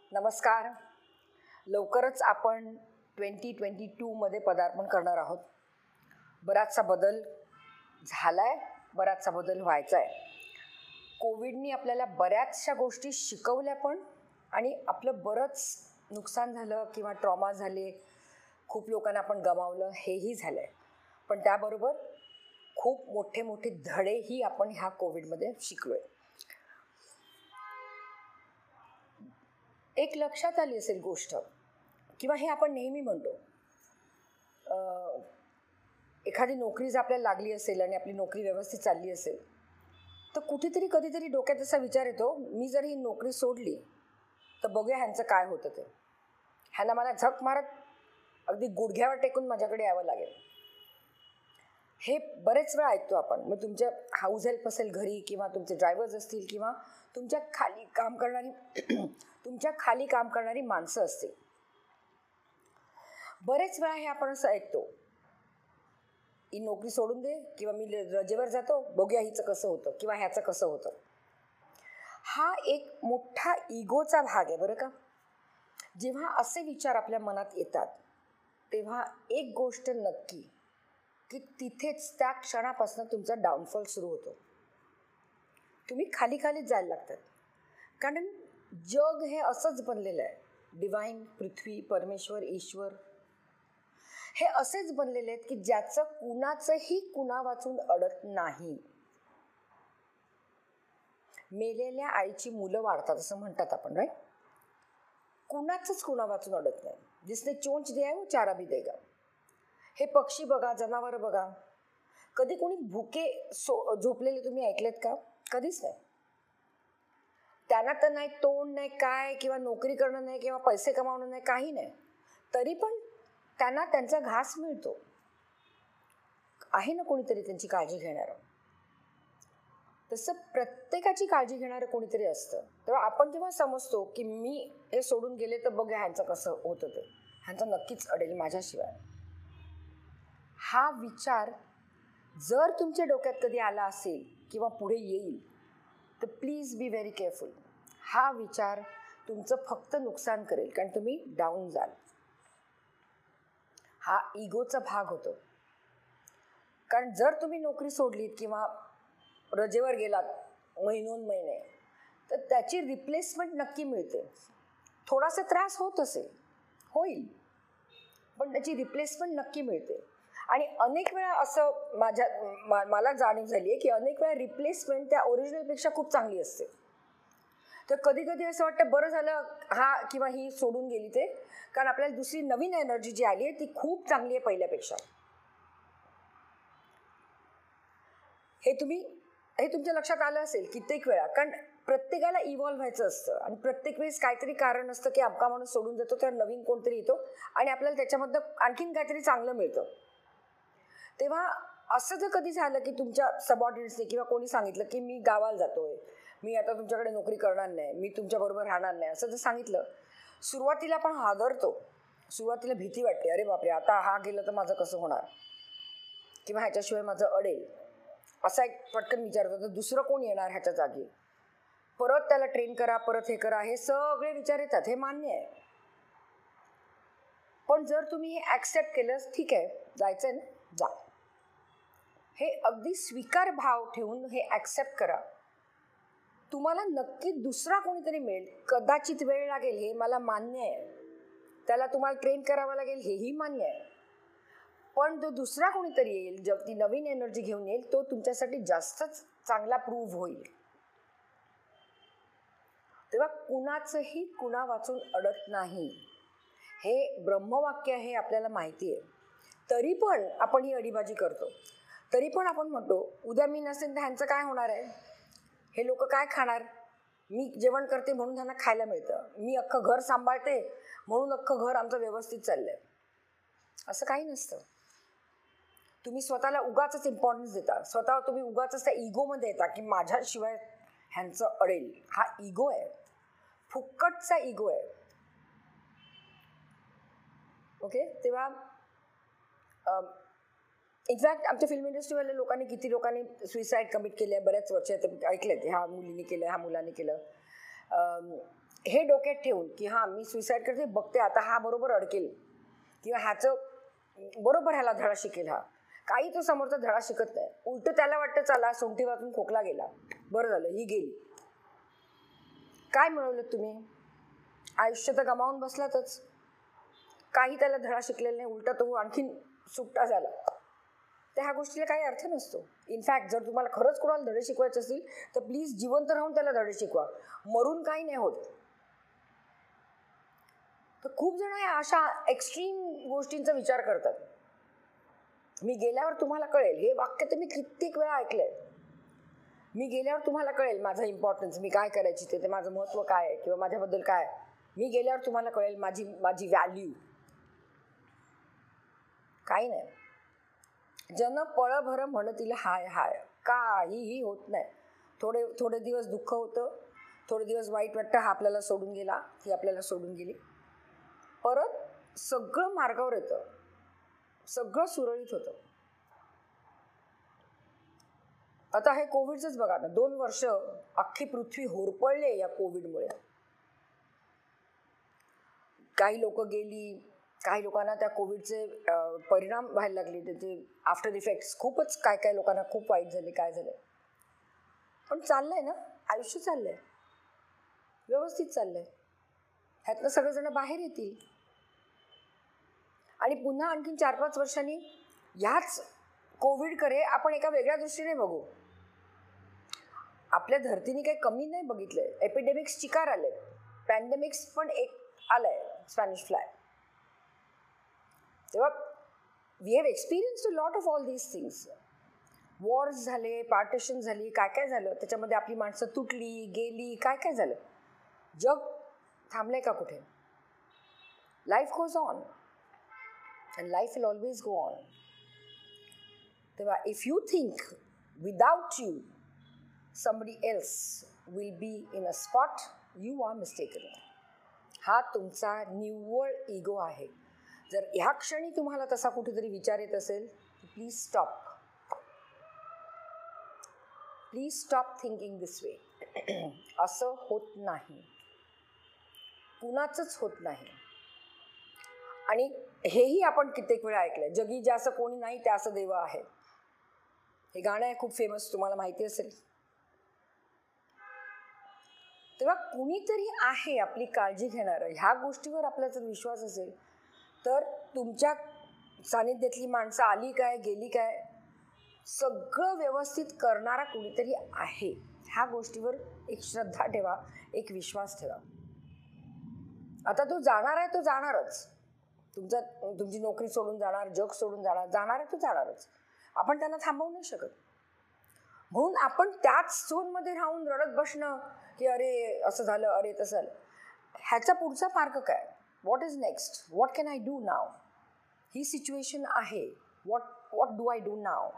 नमस्कार. लवकरच आपण 2022मध्ये पदार्पण करणार आहोत. बराचसा बदल झाला आहे, बराचसा बदल व्हायचा आहे. कोविडनी आपल्याला बऱ्याचशा गोष्टी शिकवल्या पण, आणि आपलं बरंच नुकसान झालं किंवा ट्रॉमा झाले, खूप लोकांना आपण गमावलं, हेही झालं आहे. पण त्याबरोबर खूप मोठे मोठे धडेही आपण ह्या कोविडमध्ये शिकलो आहे. एक लक्षात आली असेल गोष्ट, किंवा हे आपण नेहमी म्हणतो, एखादी नोकरी जर आपल्याला लागली असेल आणि आपली नोकरी व्यवस्थित चालली असेल, तर कुठेतरी कधीतरी डोक्यात असा विचार येतो, मी जर ही नोकरी सोडली तर बघूया ह्यांचं काय होतं ते. ह्यांना मला झक मारत अगदी गुडघ्यावर टेकून माझ्याकडे यावं लागेल. हे बरेच वेळा ऐकतो आपण. मग तुमच्या हाऊस हेल्प असेल घरी, किंवा तुमचे ड्रायव्हर्स असतील, किंवा तुमच्या खाली काम करणारी माणसं असतील. बरेच वेळा हे आपण असं ऐकतो, ही नोकरी सोडून दे, किंवा मी रजेवर जातो, बघूया हिचं कसं होतं किंवा ह्याचं कसं होतं. हा एक मोठा इगोचा भाग आहे बरं का. जेव्हा असे विचार आपल्या मनात येतात, तेव्हा एक गोष्ट नक्की, की तिथेच त्या क्षणापासून तुमचा डाऊनफॉल सुरू होतो. तुम्ही खाली खालीच जायला लागतात. कारण जग हे असंच बनलेलं आहे. डिवाइन, पृथ्वी, परमेश्वर, ईश्वर हे असेच बनलेले आहेत की ज्याचं कुणाचंही कुणा वाचून अडत नाही. मेलेल्या आईची मुलं वाढतात असं म्हणतात आपण, राईट. कुणाचंच कुणा वाचून अडत नाही. जिसने चोंच दिया है वो चारा भी देगा. हे पक्षी बघा, जनावर बघा, कधी कोणी भुके झोपलेले तुम्ही ऐकलेत का? कधीच नाही. त्यांना तर नाही तोंड, नाही काय, किंवा नोकरी करणं नाही, किंवा पैसे कमावणं नाही, काही नाही, तरी पण त्यांना त्यांचा घास मिळतो. आहे ना कोणीतरी त्यांची काळजी घेणारं. तसं प्रत्येकाची काळजी घेणारं कोणीतरी असतं. तेव्हा आपण जेव्हा समजतो की मी हे सोडून गेले तर बघ ह्यांचं कसं होतं ते, ह्यांचं नक्कीच अडेल माझ्याशिवाय, हा विचार जर तुमच्या डोक्यात कधी आला असेल किंवा पुढे येईल, तर प्लीज बी व्हेरी केअरफुल. हा विचार तुमचं फक्त नुकसान करेल, कारण तुम्ही डाऊन जाल. हा इगोचा भाग होतो. कारण जर तुम्ही नोकरी सोडलीत किंवा रजेवर गेलात महिनोन महिने, तर त्याची रिप्लेसमेंट नक्की मिळते. थोडासा त्रास होत असेल, होईल, पण त्याची रिप्लेसमेंट नक्की मिळते. आणि अनेक वेळा असं मला जाणीव झाली आहे की अनेक वेळा रिप्लेसमेंट त्या ओरिजिनलपेक्षा खूप चांगली असते. तर कधी कधी असं वाटतं बरं झालं हा किंवा ही सोडून गेली ते, कारण आपल्याला दुसरी नवीन एनर्जी जी आली आहे ती खूप चांगली आहे पहिल्यापेक्षा. हे तुमच्या लक्षात आलं असेल कित्येक वेळा. कारण प्रत्येकाला इव्हॉल्व्ह व्हायचं असतं, आणि प्रत्येक वेळेस काहीतरी कारण असतं की आपला माणूस सोडून जातो, तर नवीन कोणतरी येतो आणि आपल्याला त्याच्यामधलं आणखीन काहीतरी चांगलं मिळतं. तेव्हा असं जर कधी झालं की तुमच्या सबऑर्डिनेट्सने किंवा कोणी सांगितलं की मी गावाला जातोय, मी आता तुमच्याकडे नोकरी करणार नाही, मी तुमच्याबरोबर राहणार नाही, असं जर सांगितलं, सुरुवातीला आपण हादरतो. सुरुवातीला भीती वाटते, अरे बापरे आता हा गेलं तर माझं कसं होणार, किंवा ह्याच्याशिवाय माझं अडेल, असा एक पटकन विचार होतो. तर दुसरं कोण येणार ह्याच्या जागी, परत त्याला ट्रेन करा, परत हे करा, हे सगळे विचार येतात. हे मान्य आहे. पण जर तुम्ही हे ॲक्सेप्ट केलं, ठीक आहे जायचं आहे ना, जा, हे अगदी स्वीकार भाव ठेवून हे ॲक्सेप्ट करा. तुम्हाला नक्की दुसरा कोणीतरी मिळेल. कदाचित वेळ लागेल, हे मला मान्य आहे. त्याला तुम्हाला ट्रेन करावं लागेल, हेही मान्य आहे. पण तो दुसरा कोणीतरी येईल, जेव्हा ती नवीन एनर्जी घेऊन येईल, तो तुमच्यासाठी जास्तच चांगला प्रूव्ह होईल. तेव्हा कुणाचंही कुणा वाचून अडत नाही, हे ब्रह्मवाक्य आहे, आपल्याला माहिती आहे. तरी पण आपण ही अडीबाजी करतो. तरी पण आपण म्हणतो उद्या मी नसेल तर ह्यांचं काय होणार आहे, हे लोक काय खाणार, मी जेवण करते म्हणून त्यांना खायला मिळतं, मी अख्खं घर सांभाळते म्हणून अख्खं घर आमचं व्यवस्थित चाललंय. असं काही नसतं. तुम्ही स्वतःला उगाचच इम्पॉर्टन्स देता, स्वतः तुम्ही उगाचच त्या इगोमध्ये येता की माझ्याशिवाय ह्यांचं अडेल. हा इगो आहे, फुक्कटचा इगो आहे. ओके. तेव्हा इनफॅक्ट आमच्या फिल्म इंडस्ट्रीवाल्या लोकांनी, किती लोकांनी सुइसाईड कमिट केले आहे बऱ्याच वर्ष ऐकले. ह्या मुलीने केलं, ह्या मुलाने केलं. हे डोक्यात ठेवून की हां मी सुसाईड करते, बघते आता हा बरोबर अडकेल किंवा ह्याचं बरोबर ह्याला धडा शिकेल, हा काही तो समोरचा धडा शिकत नाही. उलट त्याला वाटतं चला सोंठी वाजून खोकला गेला, बरं झालं ही गेली. काय मिळवलं तुम्ही? आयुष्य तर गमावून बसलातच. काही त्याला धडा शिकलेला नाही, उलटा तो आणखीन सुट्टा झाला. तर ह्या गोष्टीला काही अर्थ नसतो. इनफॅक्ट जर तुम्हाला खरंच कोणाला धडे शिकवायचे असतील तर प्लीज जिवंत राहून त्याला धडे शिकवा, मरून काही नाही होत. तर खूप जण या अशा एक्स्ट्रीम गोष्टींचा विचार करतात. मी गेल्यावर तुम्हाला कळेल, हे वाक्य तर मी कित्येक वेळा ऐकलंय. मी गेल्यावर तुम्हाला कळेल माझा इम्पॉर्टन्स, मी काय करायची ते माझं महत्त्व काय आहे किंवा माझ्याबद्दल काय. मी गेल्यावर तुम्हाला कळेल माझी व्हॅल्यू. काही नाही. जन पळभर म्हणतील हाय हाय, काहीही होत नाही. थोडे दिवस दुःख होतं, थोडे दिवस वाईट वाटतं, हा आपल्याला सोडून गेला, ती आपल्याला सोडून गेली. परत सगळं मार्गावर येतं, सगळं सुरळीत होतं. आता हे कोविडचंच बघा ना, 2 वर्ष अख्खी पृथ्वी होरपळले या कोविडमुळे. काही लोक गेली, काही लोकांना त्या कोविडचे परिणाम व्हायला लागले, त्याचे आफ्टर इफेक्ट्स खूपच काय लोकांना खूप वाईट झाले, काय झालं. पण चाललंय ना, आयुष्य चाललंय, व्यवस्थित चाललंय. ह्यातनं सगळेजण बाहेर येतील आणि पुन्हा आणखीन 4-5 वर्षांनी ह्याच कोविडकडे आपण एका वेगळ्या दृष्टीने बघू. आपल्या धरतीने काही कमी नाही बघितलंय. एपिडेमिक्स चिकार आले, पॅन्डेमिक्स पण एक आलंय, स्पॅनिश फ्लाय. तेव्हा we have experienced a lot of all these things. Wars झाले, पार्टिशन झाली, काय झालं, त्याच्यामध्ये आपली माणसं तुटली गेली, काय झालं. जग थांबलंय का कुठे? Life goes on and life will always go on. तेव्हा if you think without you somebody else will be in a spot, you are mistaken. हा तुमचा निव्वळ इगो आहे. जर ह्या क्षणी तुम्हाला तसा कुठेतरी विचार येत असेल, please stop. Please stop thinking this way. असं होत नाही, कुणाचंच होत नाही. आणि हेही आपण कित्येक वेळा ऐकलंय, जगी ज्याचं कोणी नाही त्याचं देव आहे. हे गाणं आहे खूप फेमस, तुम्हाला माहिती असेल. तेव्हा कुणीतरी आहे आपली काळजी घेणारं. ह्या गोष्टीवर आपला जर विश्वास असेल तर तुमच्या सानिध्यातली माणसं आली काय गेली काय, सगळं व्यवस्थित करणारा कुणीतरी आहे. ह्या गोष्टीवर एक श्रद्धा ठेवा, एक विश्वास ठेवा. आता तो जाणार आहे, तो जाणारच. तुमची नोकरी सोडून जाणार, जग सोडून जाणार आहे, तो जाणारच. आपण त्यांना थांबवू नाही शकत. म्हणून आपण त्याच झोनमध्ये राहून रडत बसणं की अरे असं झालं, अरे तसं झालं, ह्याचा पुढचा मार्ग काय? What is next? What can I do now? ही सिच्युएशन आहे, what do I do now?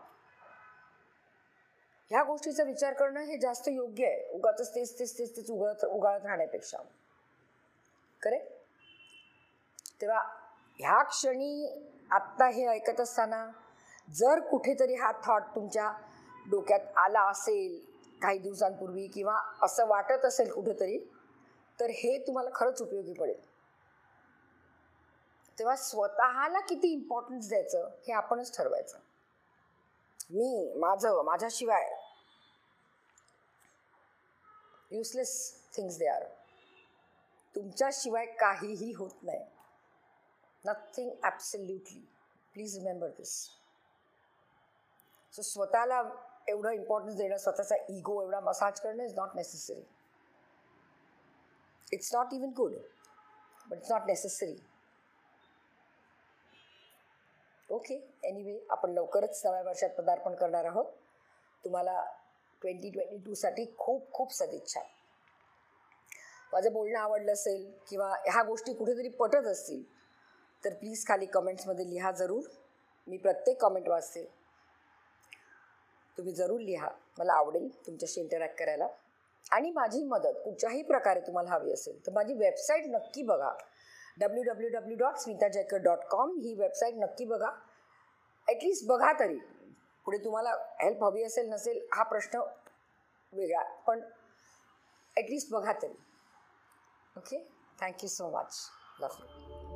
ह्या गोष्टीचा विचार करणं हे जास्त योग्य आहे, उगाच तेच उगाळत राहण्यापेक्षा. करेक्ट? तेव्हा ह्या क्षणी आत्ता हे ऐकत असताना जर कुठेतरी हा थॉट तुमच्या डोक्यात आला असेल काही दिवसांपूर्वी किंवा असं वाटत असेल कुठेतरी, तर हे तुम्हाला खरंच उपयोगी पडेल. तेव्हा स्वतःला किती इम्पॉर्टन्स द्यायचं हे आपणच ठरवायचं. माझ्याशिवाय युसलेस थिंग्स दे आर. तुमच्याशिवाय काहीही होत नाही. Nothing absolutely. Please remember this. So स्वतःला एवढं इम्पॉर्टन्स देणं, स्वतःचा इगो एवढा मसाज करणं is not necessary. It's not even good, but it's not necessary. Okay, anyway आपण लवकरच नव्या वर्षात पदार्पण करणार आहोत. तुम्हाला 2022साठी खूप खूप सदिच्छा. माझं बोलणं आवडलं असेल किंवा ह्या गोष्टी कुठेतरी पटत असतील तर प्लीज खाली कमेंट्समध्ये लिहा जरूर. मी प्रत्येक कमेंट वाचते. तुम्ही जरूर लिहा, मला आवडेल तुमच्याशी इंटरॅक्ट करायला. आणि माझी मदत कुठच्याही प्रकारे तुम्हाला हवी असेल तर माझी वेबसाईट नक्की बघा, www.smitajayakar.com. ही वेबसाईट नक्की बघा. ॲटलिस्ट बघा तरी. पुढे तुम्हाला हेल्प हवी असेल नसेल हा प्रश्न वेगळा, पण ॲटलिस्ट बघा तरी. Okay, thank you so much. Love you.